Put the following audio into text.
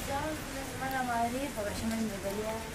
Pasamos una semana a Madrid porque yo me quería